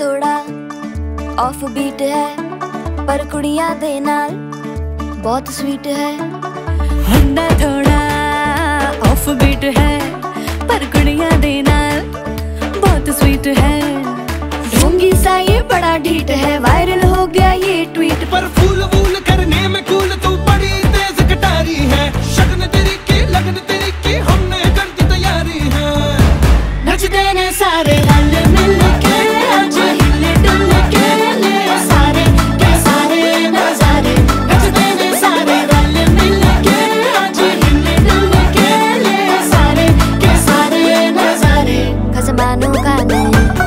थोड़ा off beat है, पर कुड़ियां दे नाल बहुत स्वीट है। मुंडा थोड़ा ऑफ बीट है, पर कुड़ियां दे नाल बहुत स्वीट है। ढोंगी सा ये बड़ा ढीठ है, वायरल हो गया ये ट्वीट। पर फूल वूल करने में कूल तू बड़ी तेज कटारी है। शगन तेरी की लगन तेरी की हमने कर दी तैयारी है। नचते ने सारे रल मिल के, आज हिले डुल के ले सारे के सारे नजारे। नचते ने सारे रल मिल के, आज हिले डुल के ले सारे के सारे नजारे। खसमानों का नहीं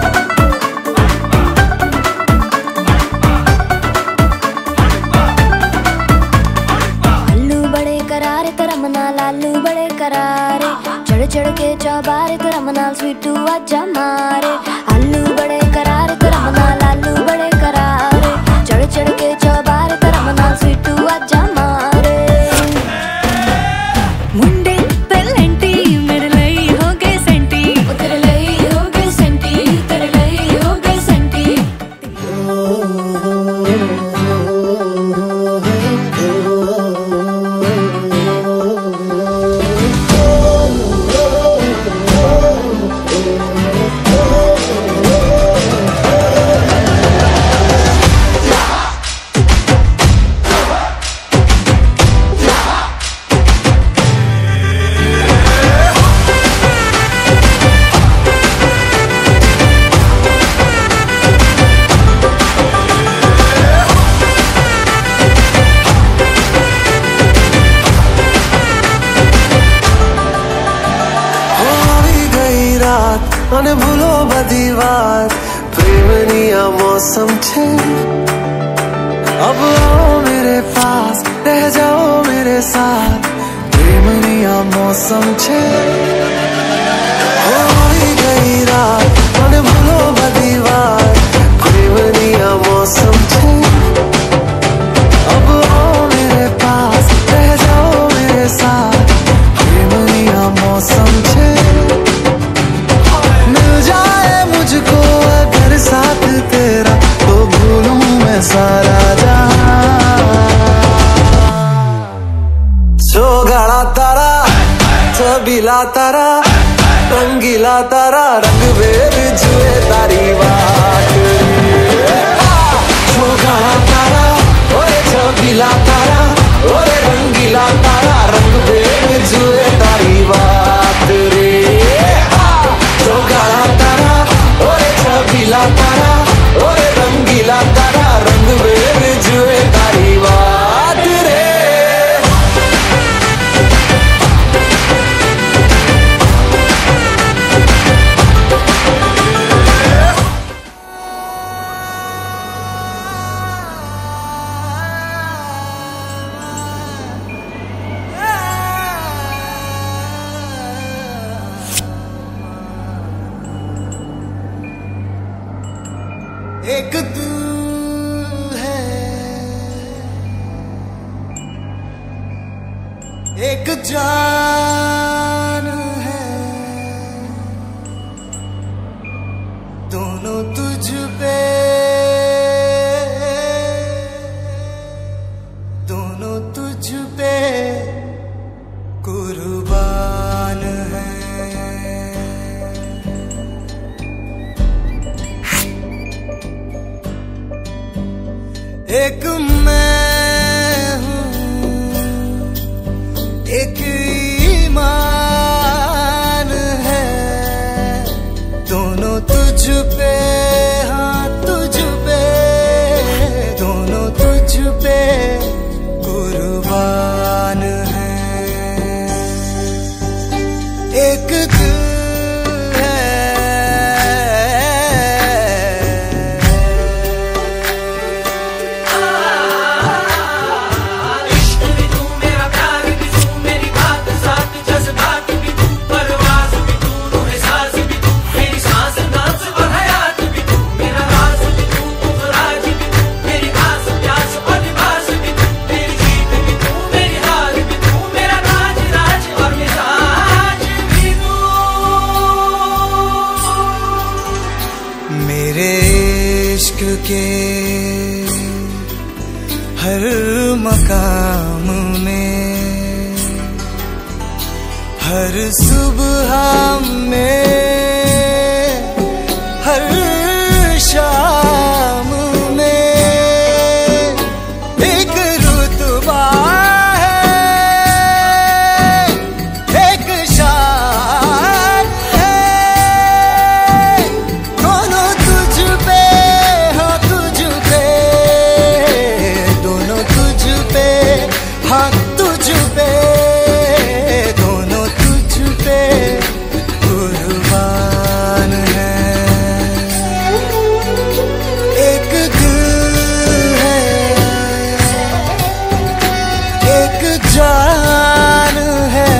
लालू बड़े करारे, चढ़ चढ़ के चौबारे तो रमनाल स्वीटू आजा मारे। आलू बड़े करारे तो रमनाल लालू बड़े करारे, चढ़ चढ़ के चौबारे तो रमनाल स्वीटू आजा मारे। मुंडे तलेंटी मेरे लई हो गए सेंटी, तेरे लई हो गए सेंटी, तेरे लई हो गए सेंटी। અને ભૂલો બધી વાત પ્રેમની આ मौसम छे। अब आओ मेरे पास रह जाओ मेरे साथ, प्रेमनी आ मौसम छे। होई गई रात અને ભૂલો બધી વાત प्रेमनी आ मौसम छे। अब आओ मेरे पास रह जाओ मेरे साथ, प्रेमनी आ मौसम छे। मुझको अगर साथ तेरा तो भूलूं मैं सारा जहां। चौगाड़ा तारा छबीला तारा रंगीला तारा, रंग बेर जुए तारी बात। चौगाड़ा तारा ओए छबीला तारा ओए रंगीला तारा, रंग बेर जुए तारी बात रे। चौगाड़ा तारा ओए छबीला तारा ओए रंगीला तारा, रंग बेर जुए तारी बात रे। एक तू है, एक जान है, दोनों तुझ पे, दोनों तुझ पे कुर्बान है। एक मैं हूँ, एक ईमान है, दोनों तुझ पे, हाँ तुझ पे, दोनों तुझ पे कुर्बान है। एक दिल मेरे इश्क के हर मकाम में, हर सुबह में, हर शाम में एक रुतबा है, एक शान है। दोनों तुझ पे, हाँ तुझ पे, दोनों तुझ पे, हाँ तुझ पे, दोनों तुझ पे कुर्बान है। एक दिल है, एक जान है,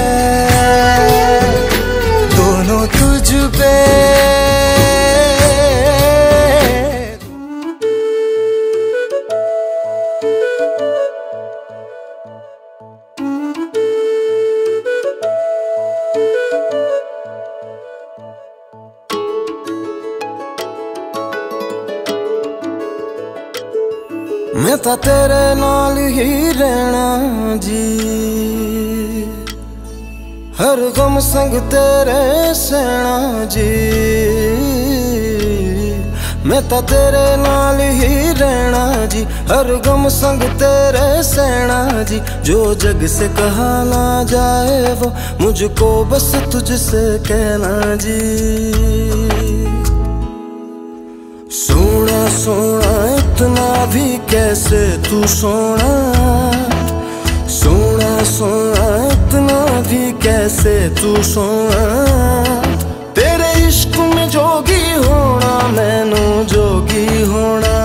दोनों तुझ पे। मैं तां तेरे नाल ही रहना जी, हर गम संग तेरे सहना जी। मैं तां तेरे नाल ही रहना जी, हर गम संग तेरे सहना जी। जो जग से कहा ना जाए वो मुझको बस तुझसे कहना जी। सोना सोना इतना भी कैसे तू सोना, सोना सोना इतना भी कैसे तू सोना। तेरे इश्क में जोगी होना, मैनू जोगी होना।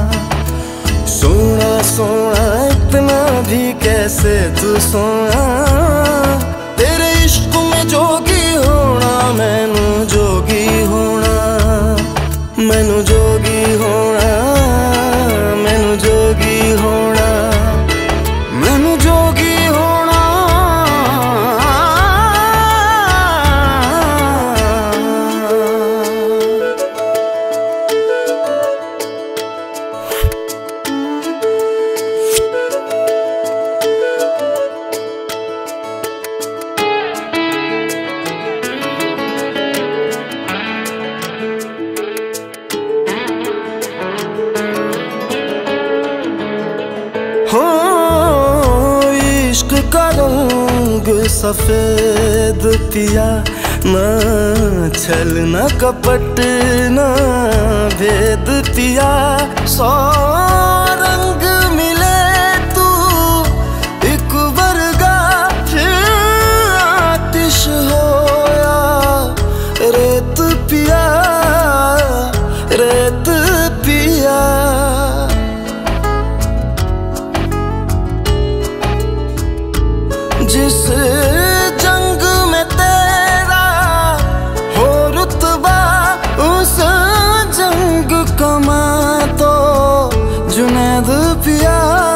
सोना सोना इतना भी कैसे तू सोना। तेरे इश्क में जोगी होना, मैनू जोगी होना। मैनू जोगी होना, मैनू जोगी होना, मैनू जोगी होना। हो इश्क का रंग सफेद पिया, ना छल ना कपट ना भेद पिया। सौ रंग मिले तू एक वर्गा, फिर आतिश होया रेत पिया, रेत पिया। जिस जंग में तेरा हो रुतबा, उस जंग कमा तो जुनैद पिया,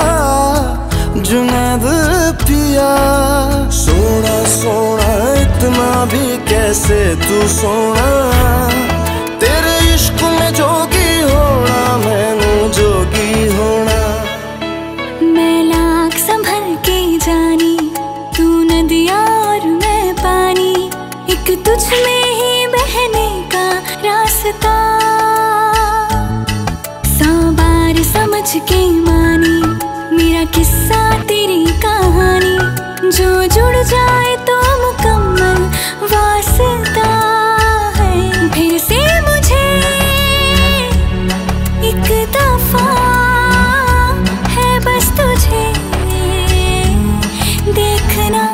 जुनैद पिया। सोना सोना इतना भी कैसे तू सोना। तेरे इश्क में जोगी होना, मैनू जोगी होना। मैं लाख संभल के जानी, तू नदिया और मैं पानी। एक तुझ में ही बहने का रास्ता, 100 बार समझ के मानी मेरा किस्सा तेरी कहानी। जो जुड़ जाए तो मुकम्मल वास्ता है। फिर से मुझे एक दफा है बस तुझे देखना।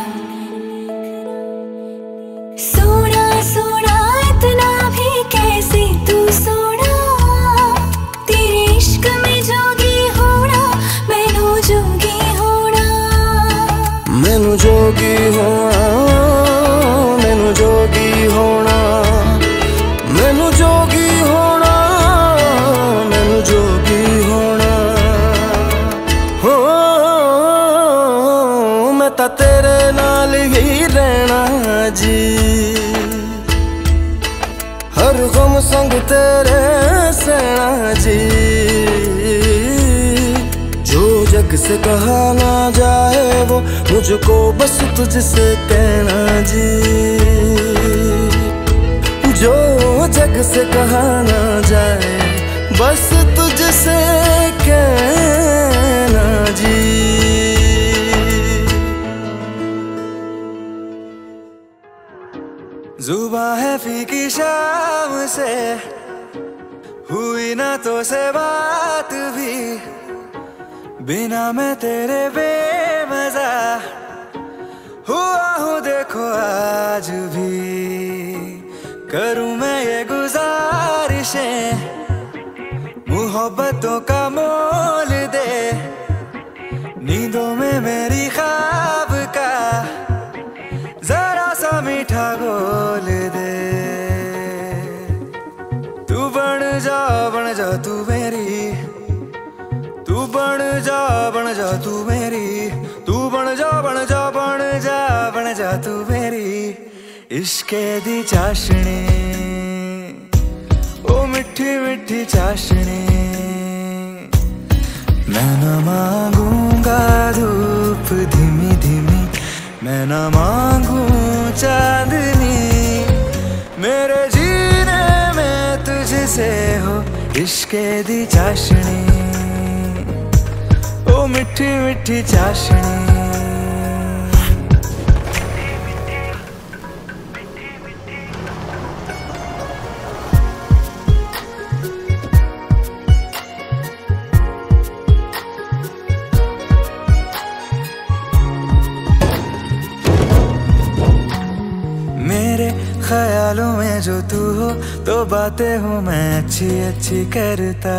सोना सोना इतना भी कैसे तू सोना। तेरे इश्क में जोगी होना, मैनू जोगी होना। मैनू जोगी होना, मैनू जोगी होना, मैनू जोगी होना, मैनू जोगी होना। हो मैं तां तेरे नाल ही रहना जी, हर गम संग तेरे सहना जी। से कहा ना जाए वो मुझको बस तुझसे कहना जी, जो जग से कहा ना जाए बस तुझसे कहना जी। जुबां है फीकी शाम से, हुई ना तो से बात भी, बिना मैं तेरे बेमज़ा हुआ हूँ देखो आज भी। करूँ मैं ये गुजारिशें, मोहब्बतों का मोल दे, नींदों में मेरी ख्वाब का जरा सा मीठा बोल दे। तू बन जा तू मेरी, तू बन जा तू मेरी, तू बन जा तू मेरी इश्के दी चाशनी, ओ मिठी मिठी चाशनी। मैं न मांगूंगा धूप धीमी धीमी, मैं न मांगू चांदनी, मेरे जीने में तुझसे हो इश्के दी चाशनी, ओ मिठी मिठी चाशनी। मेरे ख्यालों में जो तू हो तो बातें हूँ मैं अच्छी अच्छी करता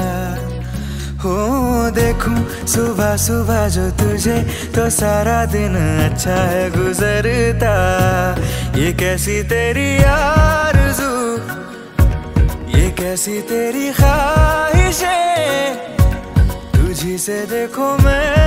हूँ। देखूं सुबह सुबह जो तुझे तो सारा दिन अच्छा है गुजरता। ये कैसी तेरी आरज़ू, ये कैसी तेरी ख्वाहिशें, तुझी से देखो मैं